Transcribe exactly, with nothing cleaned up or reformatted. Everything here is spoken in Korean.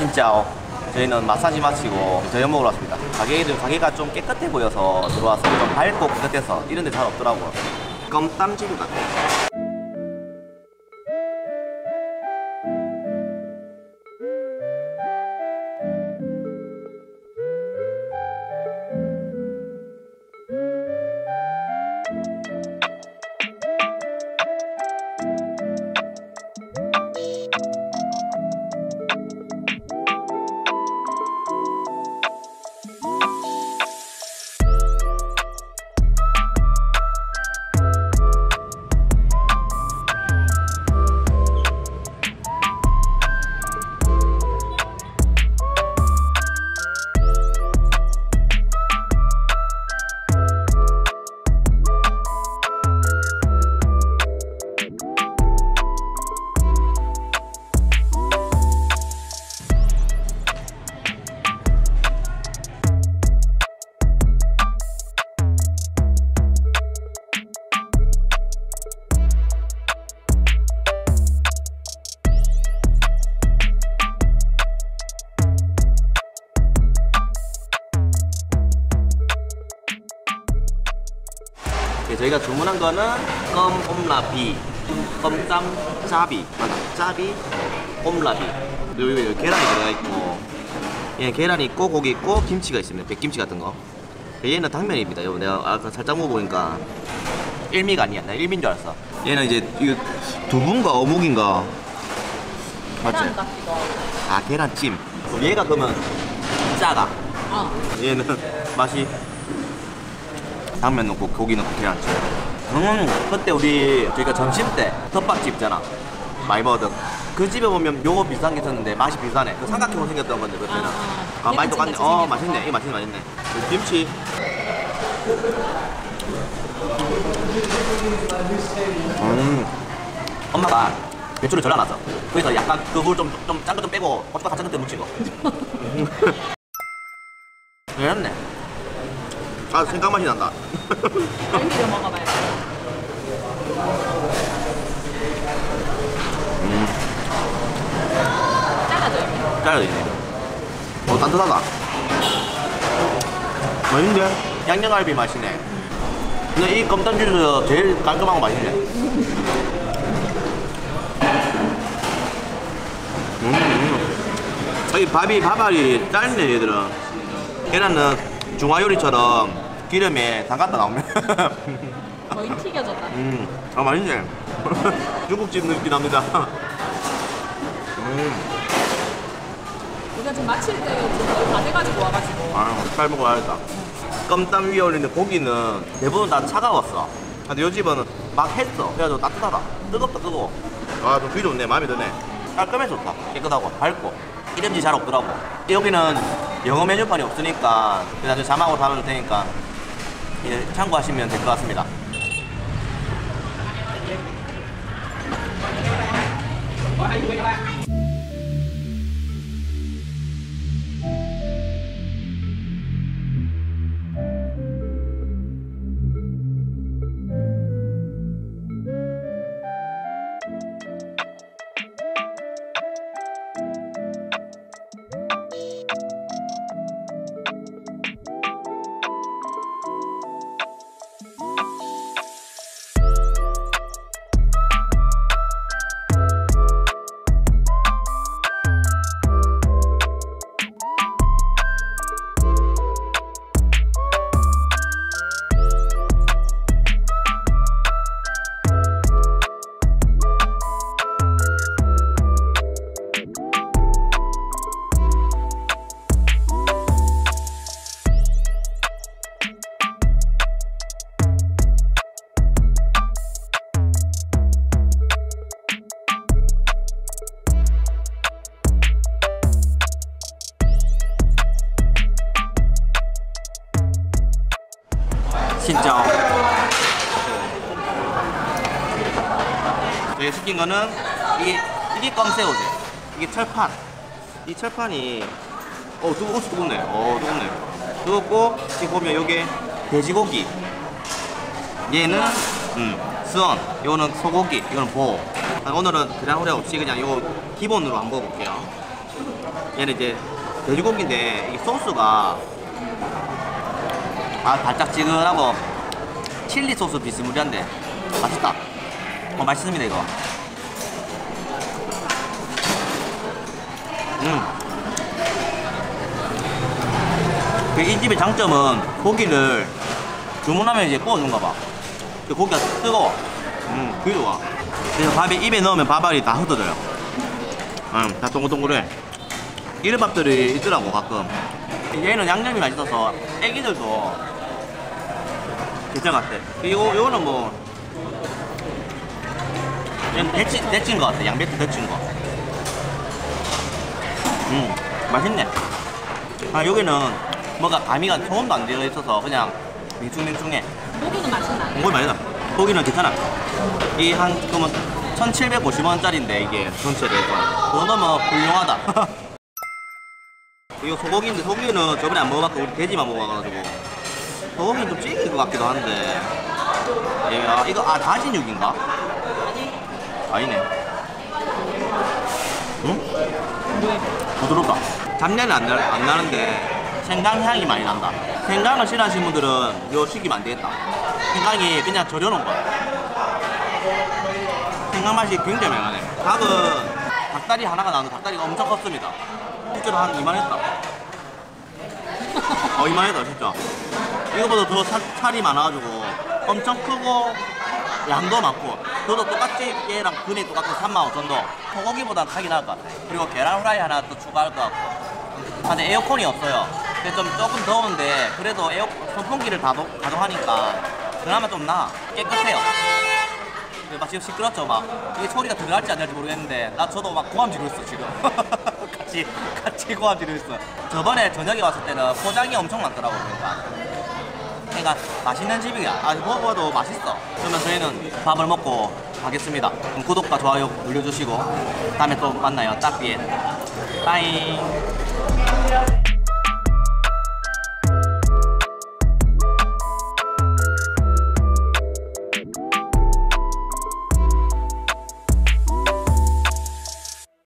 진짜 저희는 마사지 마치고 저녁 먹으러 왔습니다. 가게들, 가게가 좀 깨끗해 보여서 들어와서 좀 밝고 깨끗해서 이런 데 잘 없더라고요. 껌땀집 같아요. 저희가 주문한 거는 껌 옴라비, 껌짬 짜비, 맞아, 짜비, 옴라비. 여기 계란이 들어가 있고, 얘는 계란이 있고 고기 있고 김치가 있습니다. 백김치 같은 거. 얘는 당면입니다. 여러분, 내가 아까 살짝 먹어보니까 일미가 아니야. 나 일미인 줄 알았어. 얘는 이제 이거 두부인가 어묵인가? 맞지? 계란 같기도 하고. 아, 계란찜. 얘가 그러면 짜가. 어. 얘는 맛이 당면 넣고 고기 넣고 계란찜. 음, 그때 우리 저희가 점심 때 덮밥집 있잖아. 많이 먹었던 그 집에 보면 요거 비슷한 게 있었는데 맛이 비슷하네. 그 삼각형으로 생겼던 건데 그때는. 아, 아, 아 많이 똑같네. 어, 맛있네. 이거 맛있네, 맛있네. 김치. 음, 엄마가 배추를 절여놨어. 그래서 약간 그걸 좀 좀 짠 거 좀 빼고 고춧가루 같이 넣은 묻힌 거. 괜찮네. 아, 생각 맛이 난다. 갈비를 먹어봐요. 음. 잘라줘요. 잘라지네. 어, 따뜻하다. 맛있는데? 양념갈비 맛이네. 근데 이 껌땀 제일 깔끔하고 맛있네. 음, 음. 이 밥이, 밥알이 짧네, 얘들은. 계란은 중화요리처럼 기름에 담갔다 나오네. 거의 튀겨졌다. 음, 아, 맛있네. 중국집 느낌 납니다. 음. 우리가 지금 마칠 때 거의 다 돼가지고 와가지고. 아, 빨리 먹고 와야겠다. 껌땀 위에 올리는 고기는 대부분 다 차가웠어. 근데 요 집은 막 했어. 그래가지고 따뜻하다. 뜨겁다, 뜨거워. 아, 좀 귀 좋네. 마음에 드네. 깔끔해 좋다. 깨끗하고 밝고. 이름지 잘 없더라고. 여기는 영어 메뉴판이 없으니까 나중에 자막으로 달아줄 테니까 예, 참고하시면 될 것 같습니다. 진짜 저희가 시킨 거는 이게 이게 껌새우제. 이게 철판. 이 철판이 어 뜨거 옷이 뜨겁네. 어 뜨겁네. 뜨겁고 지금 보면 요게 돼지고기. 얘는 음 수원. 요거는 소고기. 이거는 보. 오늘은 그냥 후레 없이 그냥 요거 기본으로 한번 먹어볼게요. 얘는 이제 돼지고기인데 이 소스가 아 달짝지근하고 칠리 소스 비스무리한데 맛있다. 어 맛있습니다 이거. 음. 이 집의 장점은 고기를 주문하면 이제 구워준가 봐. 고기가 뜨거워. 음, 그게 좋아. 그래서 밥에 입에 넣으면 밥알이 다 흩어져요. 음, 다 동글동글해. 이런 밥들이 있더라고 가끔. 얘는 양념이 맛있어서 애기들도 괜찮았대. 그리고 요거는 뭐 얘는 데친, 데친 거 같아. 양배추 데친 거. 음, 맛있네. 아, 여기는 뭐가 가미가 소금도 안 되어 있어서 그냥 맹충맹충해. 고기는 맛있나? 고기 맛있다. 고기는 괜찮아. 이 한 그러면 천칠백오십 원짜리인데 이게 전체로 해서 그거 넣으면 훌륭하다. 이거 소고기인데 소고기는 저번에 안 먹어봤고 우리 돼지만 먹어가지고 소고기는 좀 질길 것 같기도 한데 예, 아, 이거 아 다진 육인가? 아니네. 응? 왜? 부드럽다. 잡내는 안, 나, 안 나는데 생강 향이 많이 난다. 생강을 싫어하시는 분들은 이거 시키면 안 되겠다. 생강이 그냥 절여놓은 거야. 생강 맛이 굉장히 많네. 닭은 닭다리 하나가 나오는데 닭다리가 엄청 컸습니다. 실제로 한 이만했다. 어 이만했다 진짜. 이거보다 더 살, 살이 많아가지고 엄청 크고 양도 많고 저도 똑같이 얘랑 근이 똑같고 삼만 오천 도 소고기보다 크긴 할 것 같아. 그리고 계란 후라이 하나 또 추가할 것 같고. 근데 에어컨이 없어요. 근데 좀 조금 더운데 그래도 에어 선풍기를 가동, 가동하니까 그나마 좀 나아. 깨끗해요. 막 지금 시끄럽죠 막. 이게 소리가 들어갈지 안 들어갈지 모르겠는데 나 저도 막 고함 지르고 있어 지금. 같이 같이 고함 지르고 있어. 저번에 저녁에 왔을 때는 포장이 엄청 많더라고. 그러니까 그러니까 맛있는 집이야. 아 먹어도 맛있어. 그러면 저희는 밥을 먹고 가겠습니다. 그럼 구독과 좋아요 눌러주시고 다음에 또 만나요. 따삐에 빠잉.